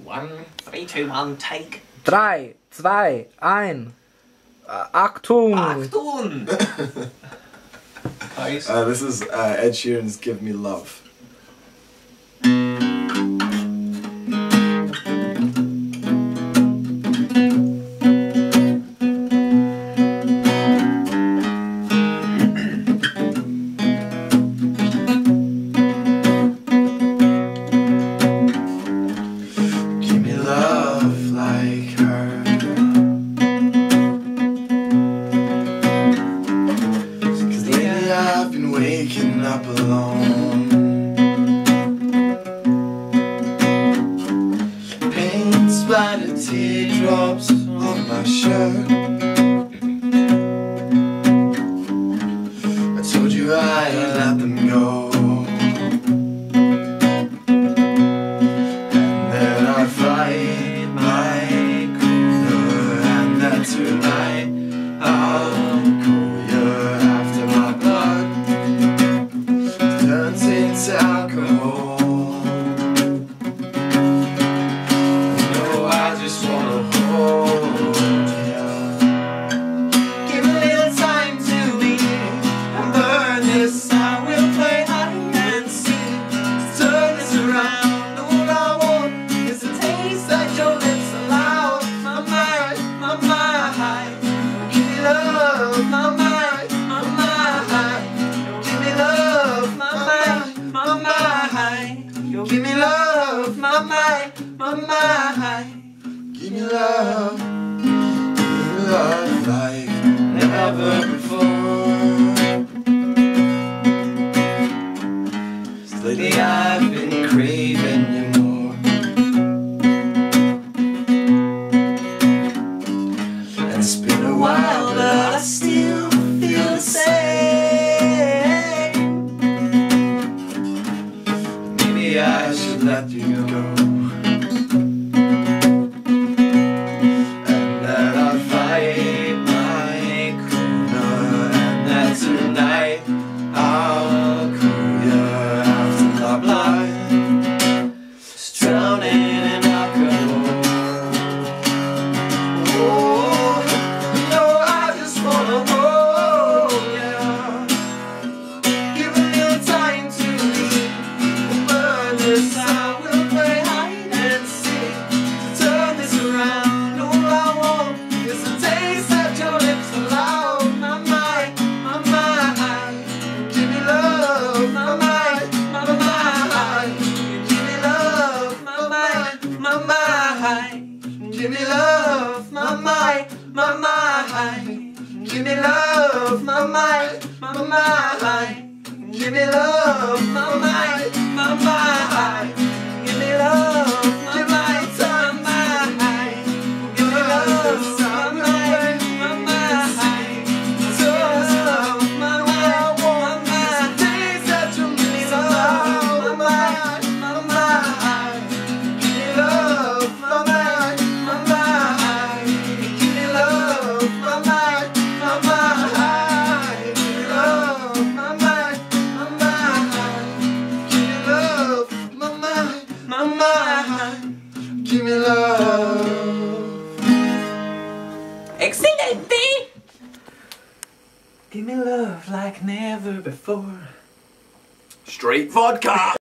1, 3, 2, 1, take. 3, 2, 1. Achtung! Achtung! Nice. This is Ed Sheeran's Give Me Love. Give me love like her. I've been waking up alone. Paint splattered teardrops on my shirt. I told you I'd let them go, and then I'd fight my corner, and that tonight I'll call you after my blood turns into alcohol. No, I just wanna hold you. Give a little time to me and burn this. I will play hide and seek to turn this around. All I want is a taste that your lips allow. My mind, my mind. Give me love, my mind, my mind. Give me love, my mind, my mind. Give me love, my mind, my mind. Give me love like never before. Lately I've been craving you more, and it's been a while, but I still feel the same. Maybe I should let you go, and that I'll fight my corner, and that tonight I'll call you after my blood is drowning in alcohol. Oh, no, I just wanna hold you. Give a little time to leave and burn this. I will play hide and seek to turn this around. All I want is a taste that your lips allow. My mind, my mind. Give me love, my mind, my mind. Give me love, my mind, my mind. Give me love, my mind, my mind. Give me love, my mind, my mind. Give me love, my mind, my mind. Give me love, my mind, my mind. Give me love, my mind, my mind. So my mind, my mind. Taste that you miss, my mind, my mind. Give me love, my mind, my mind. Give me love, my mind, my mind. Give me love, my mind, my mind. Give me love, my mind, my mind. Give me love. Excelente! Give me love like never before. Straight vodka.